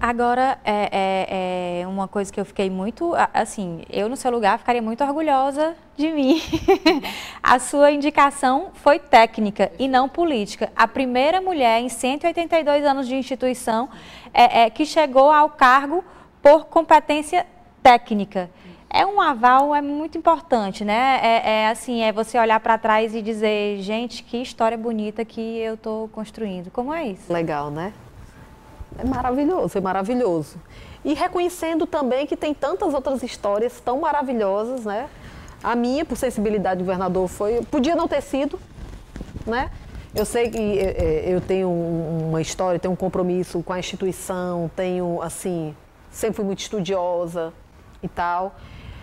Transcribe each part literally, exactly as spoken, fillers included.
Agora, é, é, é uma coisa que eu fiquei muito, assim, eu no seu lugar ficaria muito orgulhosa de mim. A sua indicação foi técnica e não política. A primeira mulher em cento e oitenta e dois anos de instituição é, é, que chegou ao cargo por competência técnica. É um aval, é muito importante, né? É, é assim, é você olhar para trás e dizer, gente, que história bonita que eu estou construindo. Como é isso? Legal, né? É maravilhoso, é maravilhoso. E reconhecendo também que tem tantas outras histórias tão maravilhosas, né? A minha, por sensibilidade do governador, foi... Podia não ter sido, né? Eu sei que eu tenho uma história, tenho um compromisso com a instituição, tenho, assim, sempre fui muito estudiosa e tal.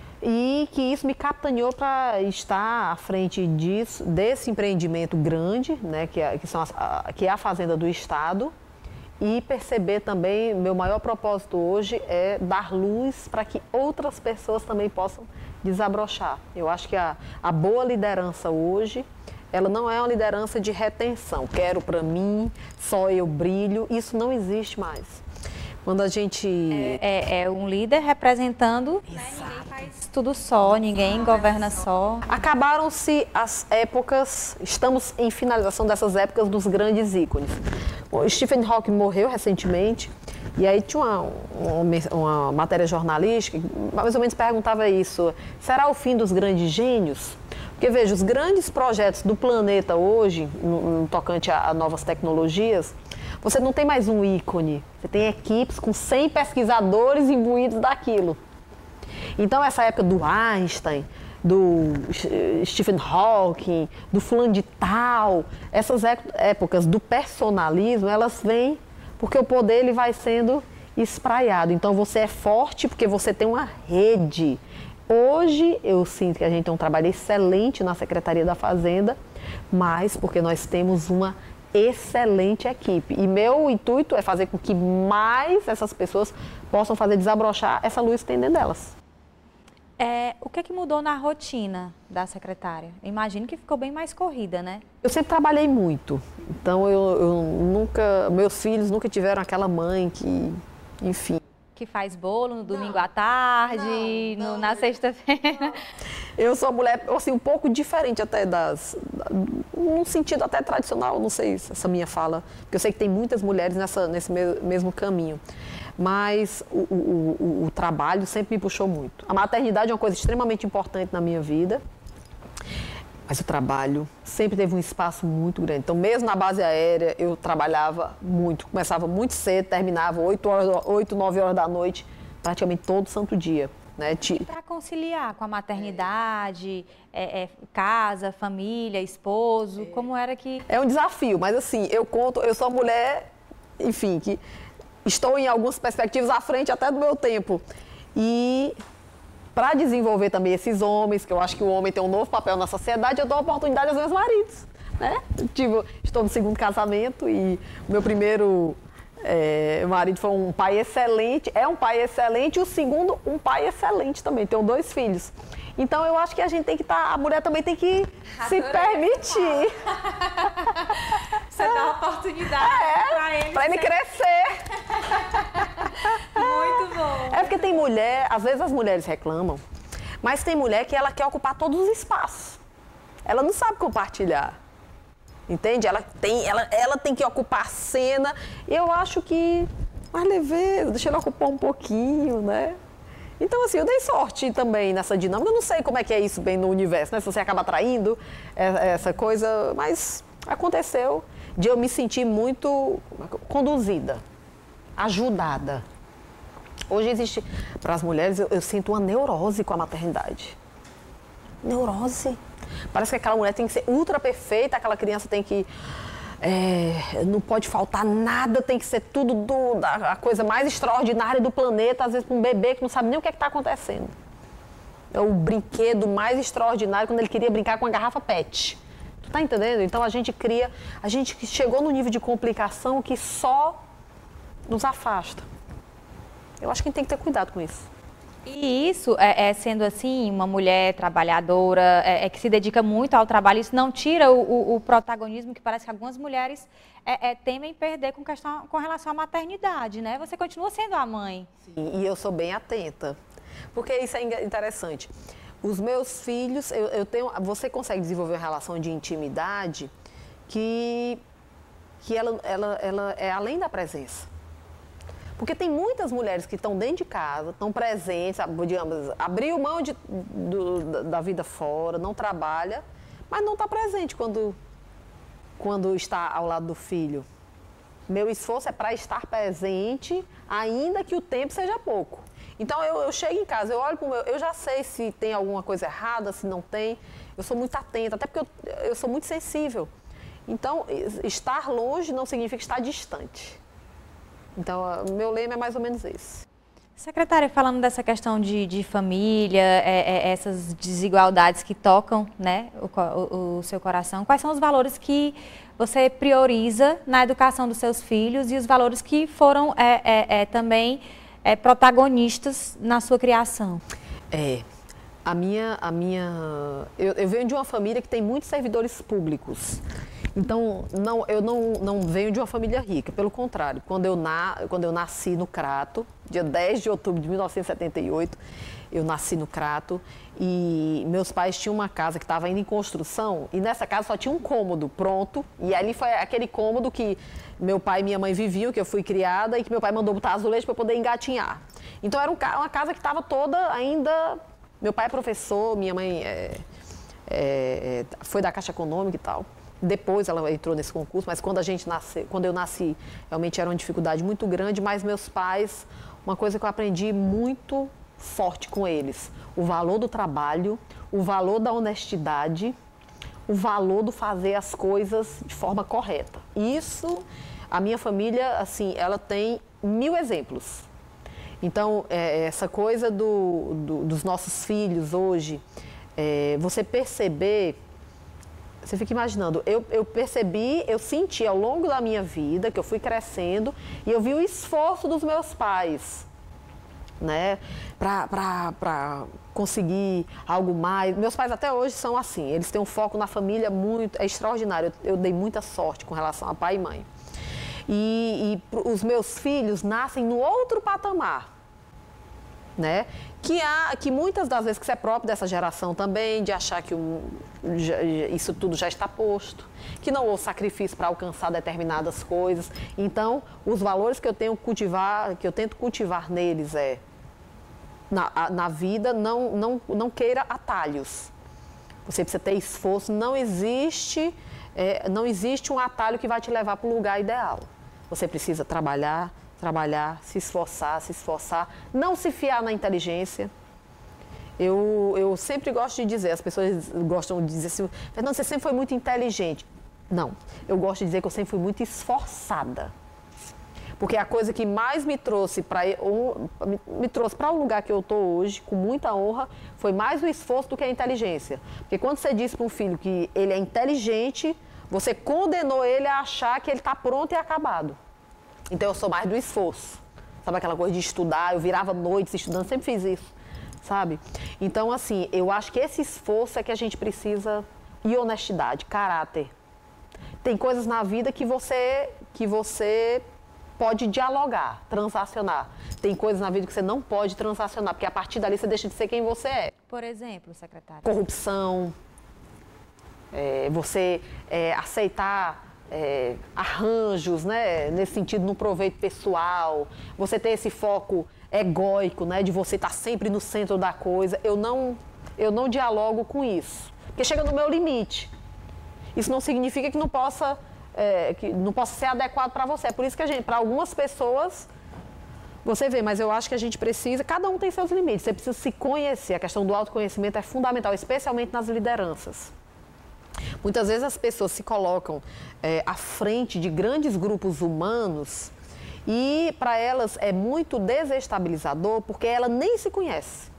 E que isso me capitaneou para estar à frente disso, desse empreendimento grande, né? Que é, que são as, a, que é a Fazenda do Estado. E perceber também, meu maior propósito hoje é dar luz para que outras pessoas também possam desabrochar. Eu acho que a, a boa liderança hoje, ela não é uma liderança de retenção. Quero para mim, só eu brilho, isso não existe mais. Quando a gente... É, é, é um líder representando, né? Ninguém faz tudo só, ninguém governa só. Acabaram-se as épocas, estamos em finalização dessas épocas dos grandes ícones. O Stephen Hawking morreu recentemente, e aí tinha uma, uma, uma matéria jornalística que mais ou menos perguntava isso, será o fim dos grandes gênios? Porque veja, os grandes projetos do planeta hoje, no, no tocante a, a novas tecnologias, você não tem mais um ícone, você tem equipes com cem pesquisadores imbuídos daquilo. Então essa época do Einstein, do Stephen Hawking, do fulano de tal, essas épocas do personalismo, elas vêm porque o poder ele vai sendo espraiado. Então você é forte porque você tem uma rede. Hoje eu sinto que a gente tem um trabalho excelente na Secretaria da Fazenda, mas porque nós temos uma excelente equipe. E meu intuito é fazer com que mais essas pessoas possam fazer desabrochar essa luz que tem dentro delas. É, o que, que mudou na rotina da secretária? Imagino que ficou bem mais corrida, né? Eu sempre trabalhei muito, então eu, eu nunca, meus filhos nunca tiveram aquela mãe que, enfim... Que faz bolo no domingo não, à tarde, não, não, no, na sexta-feira. Eu sou uma mulher, assim, um pouco diferente até das... num sentido até tradicional, não sei essa minha fala, porque eu sei que tem muitas mulheres nessa, nesse mesmo caminho. Mas o, o, o, o trabalho sempre me puxou muito. A maternidade é uma coisa extremamente importante na minha vida, mas o trabalho sempre teve um espaço muito grande. Então, mesmo na base aérea, eu trabalhava muito. Começava muito cedo, terminava oito, horas, oito, nove horas da noite, praticamente todo santo dia. Né? Para conciliar com a maternidade, é, é, casa, família, esposo, é. Como era que... É um desafio, mas assim, eu conto, eu sou uma mulher, enfim, que... Estou em algumas perspectivas à frente até do meu tempo. E para desenvolver também esses homens, que eu acho que o homem tem um novo papel na sociedade, eu dou a oportunidade aos meus maridos. Né? Tipo, estou no segundo casamento e o meu primeiro é, marido foi um pai excelente, é um pai excelente, e o segundo, um pai excelente também. Tenho dois filhos. Então, eu acho que a gente tem que estar... Tá, a mulher também tem que Adorei se permitir. Você dá a oportunidade é, para ele. Para ele crescer. Muito bom. É porque tem mulher... Às vezes as mulheres reclamam, mas tem mulher que ela quer ocupar todos os espaços. Ela não sabe compartilhar. Entende? Ela tem, ela, ela tem que ocupar a cena. Eu acho que... Mais leveza, deixa ela ocupar um pouquinho, né? Então, assim, eu dei sorte também nessa dinâmica. Eu não sei como é que é isso bem no universo, né? Se você acaba atraindo essa coisa, mas aconteceu de eu me sentir muito conduzida, ajudada. Hoje existe, para as mulheres, eu, eu sinto uma neurose com a maternidade. Neurose. Parece que aquela mulher tem que ser ultra perfeita, aquela criança tem que... É, não pode faltar nada, tem que ser tudo do, da, a coisa mais extraordinária do planeta, às vezes para um bebê que não sabe nem o que é está acontecendo. É o brinquedo mais extraordinário quando ele queria brincar com a garrafa pet. Tu tá entendendo? Então a gente cria, a gente chegou no nível de complicação que só nos afasta. Eu acho que a gente tem que ter cuidado com isso. E isso, é, é sendo assim, uma mulher trabalhadora, é, é que se dedica muito ao trabalho, isso não tira o, o, o protagonismo que parece que algumas mulheres é, é, temem perder com, questão, com relação à maternidade, né? Você continua sendo a mãe. Sim, e eu sou bem atenta, porque isso é interessante. Os meus filhos, eu, eu tenho, você consegue desenvolver uma relação de intimidade que, que ela, ela, ela é além da presença. Porque tem muitas mulheres que estão dentro de casa, estão presentes, digamos, abriu mão de, do, da vida fora, não trabalha, mas não está presente quando, quando está ao lado do filho. Meu esforço é para estar presente, ainda que o tempo seja pouco. Então, eu, eu chego em casa, eu olho para o meu, eu já sei se tem alguma coisa errada, se não tem. Eu sou muito atenta, até porque eu, eu sou muito sensível. Então, estar longe não significa estar distante. Então, o meu lema é mais ou menos esse. Secretária, falando dessa questão de, de família, é, é, essas desigualdades que tocam, né, o, o, o seu coração, quais são os valores que você prioriza na educação dos seus filhos e os valores que foram é, é, é, também é, protagonistas na sua criação? É, a minha... A minha eu, eu venho de uma família que tem muitos servidores públicos. Então, não, eu não, não venho de uma família rica, pelo contrário. Quando eu, na, quando eu nasci no Crato, dia dez de outubro de mil novecentos e setenta e oito, eu nasci no Crato e meus pais tinham uma casa que estava ainda em construção e nessa casa só tinha um cômodo pronto e ali foi aquele cômodo que meu pai e minha mãe viviam, que eu fui criada e que meu pai mandou botar azulejo para poder engatinhar. Então, era um, uma casa que estava toda ainda... Meu pai é professor, minha mãe é, é, foi da Caixa Econômica e tal. Depois ela entrou nesse concurso, mas quando a gente nasce, quando eu nasci, realmente era uma dificuldade muito grande, mas meus pais, uma coisa que eu aprendi muito forte com eles, o valor do trabalho, o valor da honestidade, o valor do fazer as coisas de forma correta. Isso, a minha família, assim, ela tem mil exemplos. Então, é, essa coisa do, do, dos nossos filhos hoje, é, você perceber... Você fica imaginando, eu, eu percebi, eu senti ao longo da minha vida, que eu fui crescendo, e eu vi o esforço dos meus pais, né, para conseguir algo mais. Meus pais até hoje são assim, eles têm um foco na família muito, é extraordinário, eu, eu dei muita sorte com relação a pai e mãe. E, e os meus filhos nascem no outro patamar, né? Que, há, que muitas das vezes que isso é próprio dessa geração também, de achar que um, já, isso tudo já está posto, que não houve sacrifício para alcançar determinadas coisas. Então, os valores que eu tenho cultivar, que eu tento cultivar neles é, na, na vida, não, não, não queira atalhos. Você precisa ter esforço, não existe, é, não existe um atalho que vai te levar para o lugar ideal. Você precisa trabalhar, trabalhar, se esforçar, se esforçar, não se fiar na inteligência. Eu, eu sempre gosto de dizer, as pessoas gostam de dizer assim, Fernanda, você sempre foi muito inteligente. Não, eu gosto de dizer que eu sempre fui muito esforçada. Porque a coisa que mais me trouxe para me trouxe para o lugar que eu estou hoje, com muita honra, foi mais o esforço do que a inteligência. Porque quando você diz para um filho que ele é inteligente, você condenou ele a achar que ele está pronto e acabado. Então, eu sou mais do esforço. Sabe aquela coisa de estudar? Eu virava noites estudando, sempre fiz isso, sabe? Então, assim, eu acho que esse esforço é que a gente precisa... E honestidade, caráter. Tem coisas na vida que você, que você pode dialogar, transacionar. Tem coisas na vida que você não pode transacionar, porque a partir dali você deixa de ser quem você é. Por exemplo, secretária? Corrupção, é, você é, aceitar... É, arranjos, né, nesse sentido, no proveito pessoal, você ter esse foco egóico, né, de você estar sempre no centro da coisa, eu não, eu não dialogo com isso, porque chega no meu limite. Isso não significa que não possa, é, que não possa ser adequado para você. É por isso que a gente, para algumas pessoas, você vê, mas eu acho que a gente precisa, cada um tem seus limites, você precisa se conhecer, a questão do autoconhecimento é fundamental, especialmente nas lideranças. Muitas vezes as pessoas se colocam é, à frente de grandes grupos humanos e para elas é muito desestabilizador porque ela nem se conhece.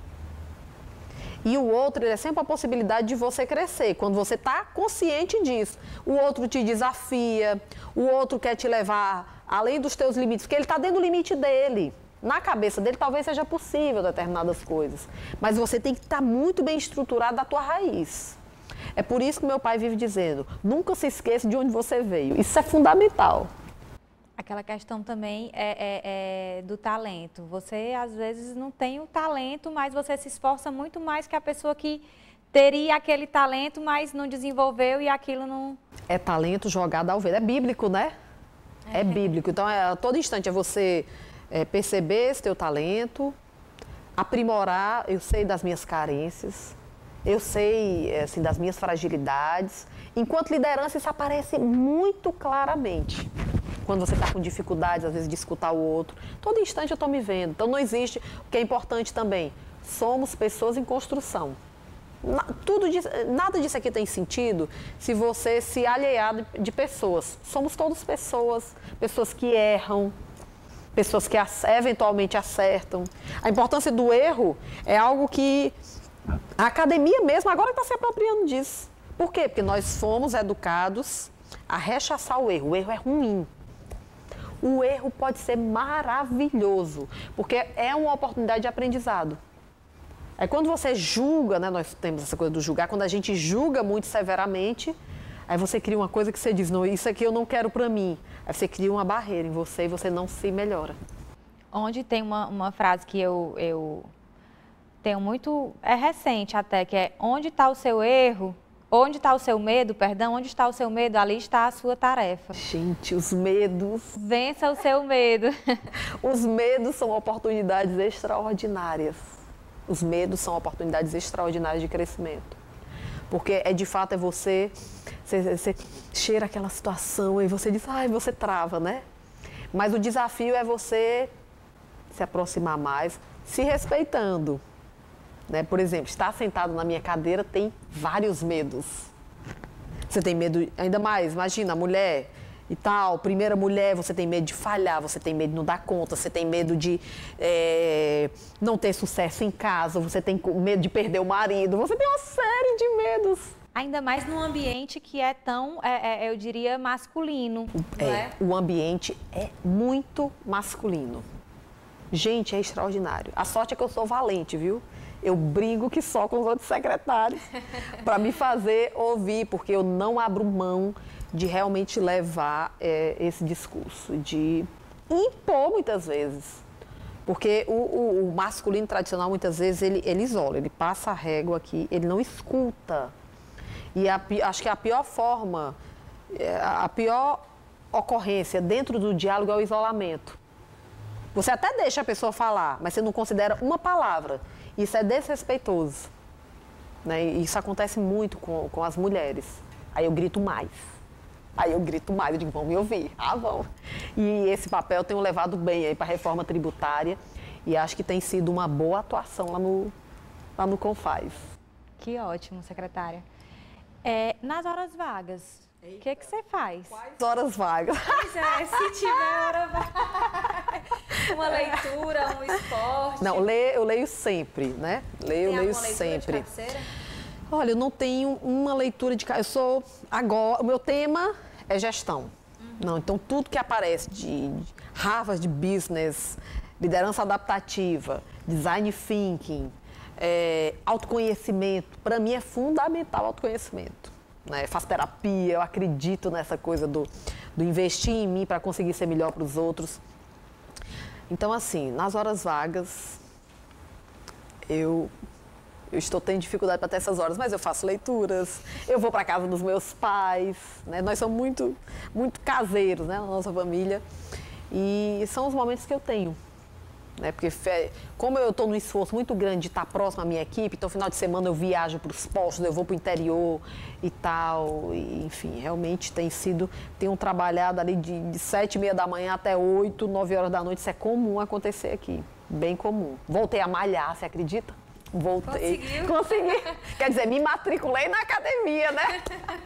E o outro ele é sempre a possibilidade de você crescer, quando você está consciente disso. O outro te desafia, o outro quer te levar além dos teus limites, porque ele está dentro do limite dele. Na cabeça dele talvez seja possível determinadas coisas, mas você tem que estar muito bem estruturado da tua raiz. É por isso que meu pai vive dizendo, nunca se esqueça de onde você veio. Isso é fundamental. Aquela questão também é, é, é do talento. Você, às vezes, não tem o talento, mas você se esforça muito mais que a pessoa que teria aquele talento, mas não desenvolveu e aquilo não... É talento jogado ao vento. É bíblico, né? É, é bíblico. Então, é, a todo instante é você é, perceber esse teu talento, aprimorar. Eu sei das minhas carências, eu sei assim, das minhas fragilidades. Enquanto liderança, isso aparece muito claramente. Quando você está com dificuldades, às vezes, de escutar o outro. Todo instante eu estou me vendo. Então, não existe... O que é importante também, somos pessoas em construção. Tudo disso, nada disso aqui tem sentido se você se alhear de, de pessoas. Somos todos pessoas, pessoas que erram, pessoas que eventualmente acertam. A importância do erro é algo que a academia mesmo agora está se apropriando disso. Por quê? Porque nós fomos educados a rechaçar o erro. O erro é ruim. O erro pode ser maravilhoso, porque é uma oportunidade de aprendizado. É quando você julga, né, nós temos essa coisa do julgar, quando a gente julga muito severamente, aí você cria uma coisa que você diz, não, isso aqui eu não quero pra mim. Aí você cria uma barreira em você e você não se melhora. Onde tem uma, uma frase que eu, eu tenho muito, é recente até, que é, onde está o seu erro, onde está o seu medo, perdão, onde está o seu medo, ali está a sua tarefa. Gente, os medos... Vença o seu medo. Os medos são oportunidades extraordinárias. Os medos são oportunidades extraordinárias de crescimento. Porque, é, de fato, é você, você, você cheira aquela situação e você diz, ai, você trava, né? Mas o desafio é você se aproximar mais, se respeitando. Né? Por exemplo, estar sentado na minha cadeira tem vários medos. Você tem medo, ainda mais, imagina, a mulher... e tal, primeira mulher, você tem medo de falhar, você tem medo de não dar conta, você tem medo de é, não ter sucesso em casa, você tem medo de perder o marido, você tem uma série de medos. Ainda mais num ambiente que é tão, é, é, eu diria, masculino. É, não é? O ambiente é muito masculino. Gente, é extraordinário. A sorte é que eu sou valente, viu? Eu brigo que só com os outros secretários para me fazer ouvir, porque eu não abro mão de realmente levar é, esse discurso, de impor muitas vezes. Porque o, o, o masculino tradicional, muitas vezes, ele, ele isola, ele passa a régua aqui, ele não escuta. E a, acho que a pior forma, a pior ocorrência dentro do diálogo é o isolamento. Você até deixa a pessoa falar, mas você não considera uma palavra. Isso é desrespeitoso. Né? E isso acontece muito com, com as mulheres. Aí eu grito mais. Aí eu grito mais, eu digo, vão me ouvir. Ah, vão. E esse papel eu tenho levado bem aí para a reforma tributária e acho que tem sido uma boa atuação lá no, lá no Confaz. Que ótimo, secretária. É, nas horas vagas, o que que você faz? Quais horas vagas? Pois é, se tiver hora vaga, uma leitura, um esporte. Não, leio, eu leio sempre, né? Leio, Tem leio alguma leitura sempre. de cabeceira? Olha, eu não tenho uma leitura de... Eu sou agora... O meu tema é gestão. Uhum. Não, então, tudo que aparece de, de Harvard Business, liderança adaptativa, design thinking, é, autoconhecimento, para mim é fundamental autoconhecimento. Né? Faço terapia, eu acredito nessa coisa do, do investir em mim para conseguir ser melhor para os outros. Então, assim, nas horas vagas, eu... Eu estou tendo dificuldade para ter essas horas, mas eu faço leituras, eu vou para casa dos meus pais, né? Nós somos muito, muito caseiros, né, na nossa família. E são os momentos que eu tenho. Né? Porque como eu estou num esforço muito grande de estar próximo à minha equipe, então final de semana eu viajo para os postos, eu vou para o interior e tal. E, enfim, realmente tem sido, tenho trabalhado ali de, de sete e meia da manhã até oito, nove horas da noite. Isso é comum acontecer aqui, bem comum. Voltei a malhar, você acredita? Voltei. Conseguiu? Consegui. Quer dizer, me matriculei na academia, né?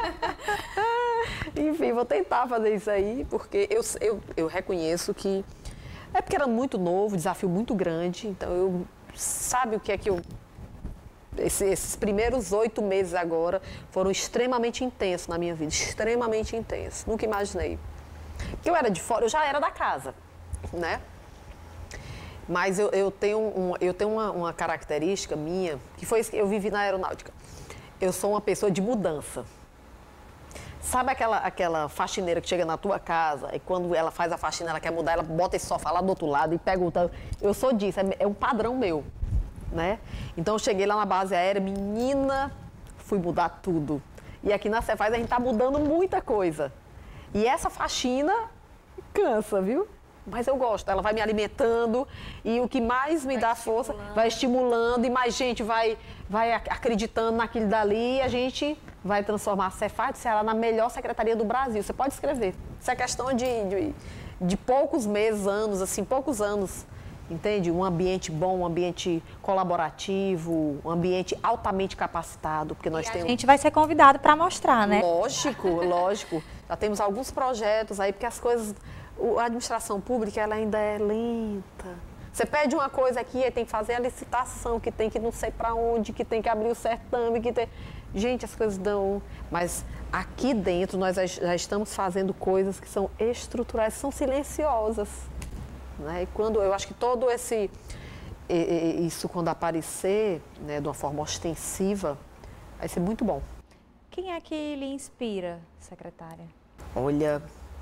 Enfim, vou tentar fazer isso aí, porque eu, eu, eu reconheço que é porque era muito novo, desafio muito grande, então eu sabe o que é que eu... Esse, esses primeiros oito meses agora foram extremamente intensos na minha vida, extremamente intensos, nunca imaginei. Porque eu era de fora, eu já era da casa, né? Mas eu, eu tenho, um, eu tenho uma, uma característica minha, que foi isso que eu vivi na aeronáutica. Eu sou uma pessoa de mudança. Sabe aquela, aquela faxineira que chega na tua casa e quando ela faz a faxina, ela quer mudar, ela bota esse sofá lá do outro lado e pega o... Eu sou disso, é, é um padrão meu, né? Então eu cheguei lá na base aérea, menina, fui mudar tudo. E aqui na Cefaz a gente tá mudando muita coisa. E essa faxina cansa, viu? Mas eu gosto, ela vai me alimentando e o que mais me vai dá força, vai estimulando e mais gente vai, vai acreditando naquilo dali e a gente vai transformar a Cefaz do Ceará na melhor secretaria do Brasil. Você pode escrever. Isso é questão de, de, de poucos meses, anos, assim, poucos anos, entende? Um ambiente bom, um ambiente colaborativo, um ambiente altamente capacitado, porque nós e temos... A gente vai ser convidado para mostrar, né? Lógico, lógico. Já temos alguns projetos aí, porque as coisas... A administração pública, ela ainda é lenta. Você pede uma coisa aqui, aí tem que fazer a licitação, que tem que não sei para onde, que tem que abrir o certame, que tem... Gente, as coisas dão... Mas aqui dentro nós já estamos fazendo coisas que são estruturais, são silenciosas. Né? E quando eu acho que todo esse... Isso quando aparecer, né, de uma forma ostensiva, vai ser muito bom. Quem é que lhe inspira, secretária? Olha...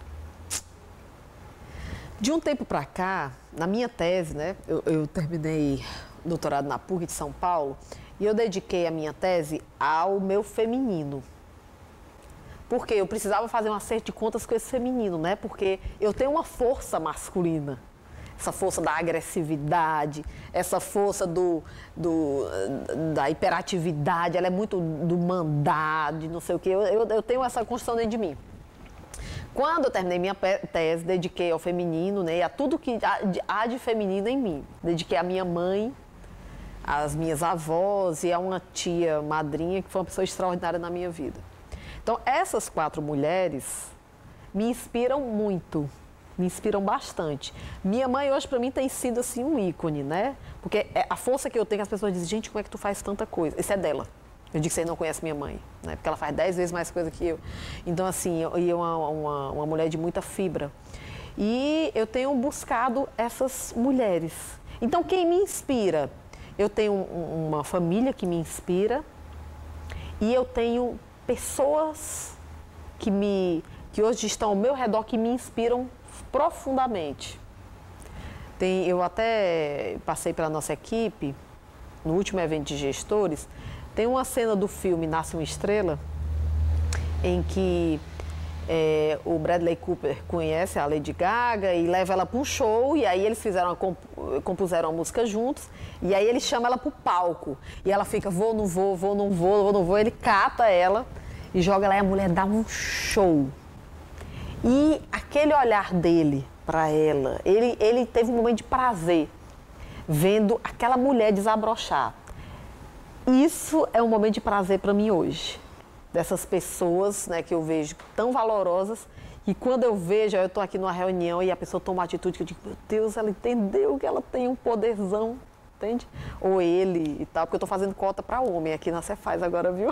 De um tempo para cá, na minha tese, né, eu, eu terminei doutorado na PUC de São Paulo e eu dediquei a minha tese ao meu feminino. Porque eu precisava fazer um acerto de contas com esse feminino, né? Porque eu tenho uma força masculina, essa força da agressividade, essa força do, do, da hiperatividade, ela é muito do mandar, de não sei o quê. Eu, eu, eu tenho essa construção dentro de mim. Quando eu terminei minha tese, dediquei ao feminino, né, a tudo que há de feminino em mim. Dediquei à minha mãe, às minhas avós e a uma tia madrinha que foi uma pessoa extraordinária na minha vida. Então, essas quatro mulheres me inspiram muito, me inspiram bastante. Minha mãe hoje, para mim, tem sido assim um ícone, né? Porque a força que eu tenho, as pessoas dizem, gente, como é que tu faz tanta coisa? Isso é dela. Eu digo que você não conhece minha mãe, né? Porque ela faz dez vezes mais coisa que eu. Então, assim, eu, eu uma, uma, uma mulher de muita fibra. E eu tenho buscado essas mulheres. Então, quem me inspira? Eu tenho um, uma família que me inspira e eu tenho pessoas que, me, que hoje estão ao meu redor que me inspiram profundamente. Tem, eu até passei pela nossa equipe, no último evento de gestores, tem uma cena do filme Nasce uma Estrela, em que é, o Bradley Cooper conhece a Lady Gaga e leva ela para um show, e aí eles fizeram a comp compuseram a música juntos, e aí ele chama ela para o palco, e ela fica, vou, não vou, vou, não vou, vou, não vou, ele cata ela e joga lá e a mulher dá um show. E aquele olhar dele para ela, ele, ele teve um momento de prazer vendo aquela mulher desabrochar. Isso é um momento de prazer para mim hoje, dessas pessoas, né, que eu vejo tão valorosas, e quando eu vejo, eu estou aqui numa reunião e a pessoa toma uma atitude que eu digo, meu Deus, ela entendeu que ela tem um poderzão, entende? Ou ele e tal, porque eu estou fazendo cota para homem aqui na Cefaz agora, viu?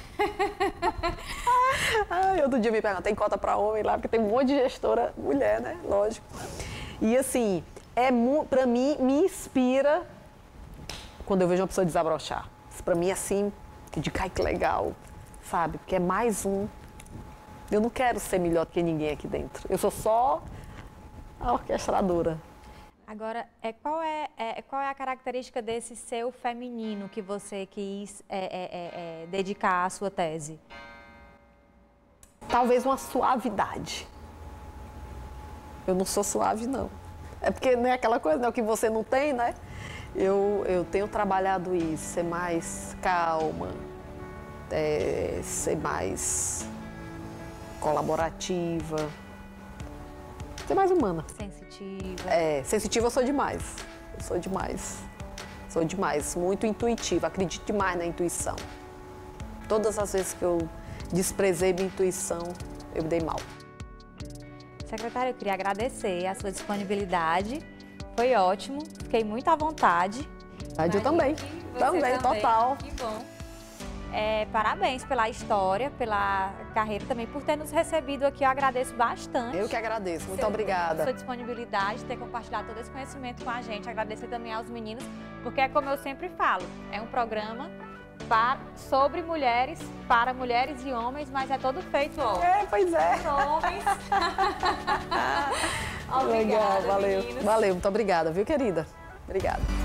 Ai, outro dia me perguntam, tem cota para homem lá, porque tem um monte de gestora mulher, né? Lógico. E assim, é, para mim, me inspira quando eu vejo uma pessoa desabrochar. Para mim, assim, de cai que legal, sabe? Porque é mais um. Eu não quero ser melhor do que ninguém aqui dentro. Eu sou só a orquestradora. Agora, é, qual, é, é, qual é a característica desse seu feminino que você quis é, é, é, é, dedicar à sua tese? Talvez uma suavidade. Eu não sou suave, não. É porque não é aquela coisa, né, que você não tem, né? Eu, eu tenho trabalhado isso, ser mais calma, é, ser mais colaborativa, ser mais humana. Sensitiva. É, sensitiva eu sou demais, eu sou demais, sou demais, muito intuitiva, acredito demais na intuição. Todas as vezes que eu desprezei minha intuição, eu me dei mal. Secretária, eu queria agradecer a sua disponibilidade. Foi ótimo, fiquei muito à vontade. Eu também, também, também, total. Que bom. É, parabéns pela história, pela carreira, também por ter nos recebido aqui. Eu agradeço bastante. Eu que agradeço. Muito Seu, obrigada. Sua disponibilidade, ter compartilhado todo esse conhecimento com a gente. Agradecer também aos meninos, porque é como eu sempre falo, é um programa para, sobre mulheres, para mulheres e homens, mas é todo feito, ó. É, pois é. Por homens. Obrigada, Legal, valeu. meninos. Valeu, muito obrigada, viu, querida? Obrigada.